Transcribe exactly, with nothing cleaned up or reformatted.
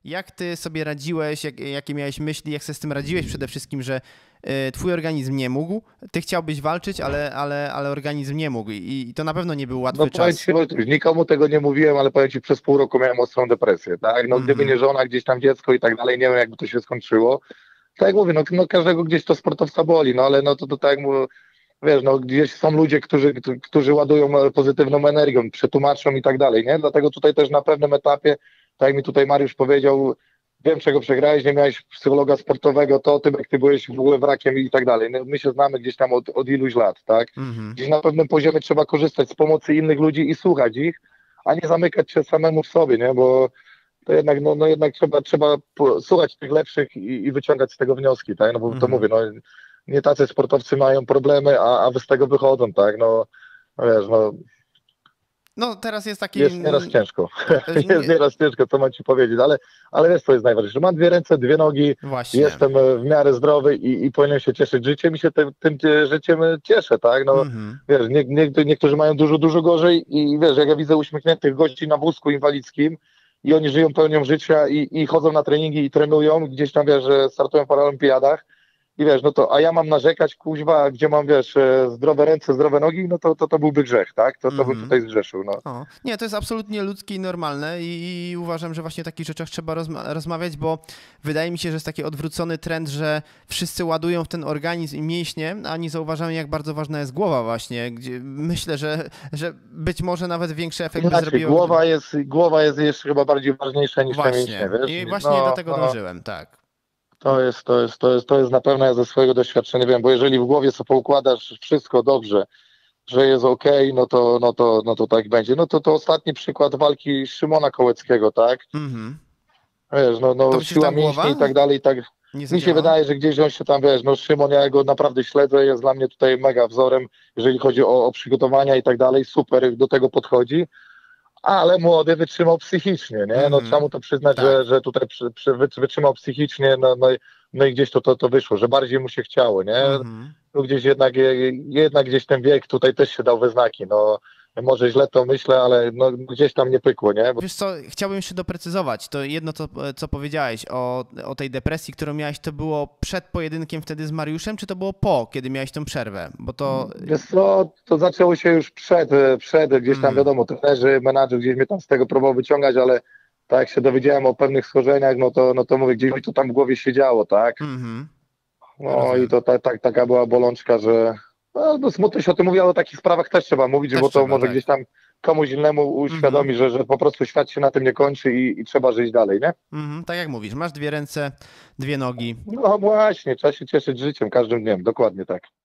Jak ty sobie radziłeś, jak, jakie miałeś myśli, jak sobie z tym radziłeś przede wszystkim, że y, twój organizm nie mógł, ty chciałbyś walczyć, ale, ale, ale organizm nie mógł i, i to na pewno nie był łatwy No powiem czas. ci, Wojtuś, nikomu tego nie mówiłem, ale powiem ci, przez pół roku miałem ostrą depresję, tak? No gdyby nie Mhm. żona, gdzieś tam dziecko i tak dalej, nie wiem jakby to się skończyło. Tak jak mówię, no, no każdego gdzieś to sportowca boli, no ale no to, to tak jak mówię, wiesz, no gdzieś są ludzie, którzy, którzy ładują pozytywną energią, przetłumaczą i tak dalej, nie? Dlatego tutaj też na pewnym etapie, tak jak mi tutaj Mariusz powiedział, wiem czego przegrałeś, nie miałeś psychologa sportowego, to ty, jak ty byłeś w ogóle wrakiem i tak dalej. No, my się znamy gdzieś tam od, od iluś lat, tak? Mhm. Gdzieś na pewnym poziomie trzeba korzystać z pomocy innych ludzi i słuchać ich, a nie zamykać się samemu w sobie, nie? Bo to jednak, no, no jednak trzeba, trzeba po- słuchać tych lepszych i, i wyciągać z tego wnioski, tak? No bo to Mhm. mówię, no nie tacy sportowcy mają problemy, a, a wy z tego wychodzą, tak? No, no wiesz, no No teraz jest taki... jest nieraz mm, ciężko. y, Jest nie- nieraz ciężko, co mam ci powiedzieć, ale, ale wiesz, co jest najważniejsze. Mam dwie ręce, dwie nogi, Właśnie. jestem e, w miarę zdrowy i, i powinienem się cieszyć życiem i się tym, tym e, życiem e, cieszę, tak? No Mhm. wiesz, nie, nie, niektórzy mają dużo, dużo gorzej i wiesz, jak ja widzę uśmiechniętych gości na wózku inwalidzkim i oni żyją pełnią życia i, i chodzą na treningi i trenują, gdzieś tam wiesz, że startują w paraolimpiadach. I wiesz, no to, a ja mam narzekać, kuźwa, gdzie mam, wiesz, e, zdrowe ręce, zdrowe nogi, no to, to, to byłby grzech, tak? To, to bym Mhm. tutaj zgrzeszył, no. O, nie, to jest absolutnie ludzkie i normalne i, i uważam, że właśnie o takich rzeczach trzeba rozma rozmawiać, bo wydaje mi się, że jest taki odwrócony trend, że wszyscy ładują w ten organizm i mięśnie, a nie zauważamy, jak bardzo ważna jest głowa właśnie, gdzie myślę, że, że być może nawet większy efekt by Inaczej, zrobiło... głowa jest, głowa jest jeszcze chyba bardziej ważniejsza niż te mięśnie, Właśnie. wiesz? I właśnie do No, tego no, dążyłem, tak. to jest, to jest, to jest, to jest na pewno ja ze swojego doświadczenia wiem, bo jeżeli w głowie sobie poukładasz wszystko dobrze, że jest okej, no to, no to, no to tak będzie. No to, to ostatni przykład walki Szymona Kołeckiego, tak? Mhm. Wiesz, no, To no myślisz, że siła tam mięśni głowa i tak dalej, i tak. nie Mi się zadziałała? wydaje, że gdzieś on się tam, wiesz, no Szymon, ja go naprawdę śledzę, jest dla mnie tutaj mega wzorem, jeżeli chodzi o, o przygotowania i tak dalej, super do tego podchodzi, ale młody wytrzymał psychicznie, nie? No trzeba Mhm. mu to przyznać, że, Tak. że tutaj przy, przy, wy- wytrzymał psychicznie, no, no, i- no i gdzieś to, to, to wyszło, że bardziej mu się chciało, nie? Mhm. No gdzieś jednak, jednak gdzieś ten wiek tutaj też się dał we znaki, no może źle to myślę, ale no, gdzieś tam nie pykło, nie? Bo Wiesz co, chciałbym jeszcze doprecyzować. To jedno, co, co powiedziałeś o, o tej depresji, którą miałeś, to było przed pojedynkiem wtedy z Mariuszem, czy to było po, kiedy miałeś tą przerwę? Bo to... wiesz co, to zaczęło się już przed, przed gdzieś tam Mhm. wiadomo, trenerzy, menadżer gdzieś mnie tam z tego próbował wyciągać, ale tak jak się dowiedziałem o pewnych schorzeniach, no to, no to mówię, gdzieś mi to tam w głowie siedziało, tak? Mhm. No i Rozumiem. to ta, ta, taka była bolączka, że no, no smutno się o tym mówi, ale o takich sprawach też trzeba mówić, Też bo to trzeba, może tak. gdzieś tam komuś innemu Mhm. uświadomi, że, że po prostu świat się na tym nie kończy i, i trzeba żyć dalej, nie? Mhm. Tak jak mówisz, masz dwie ręce, dwie nogi. No właśnie, trzeba się cieszyć życiem każdym dniem, dokładnie tak.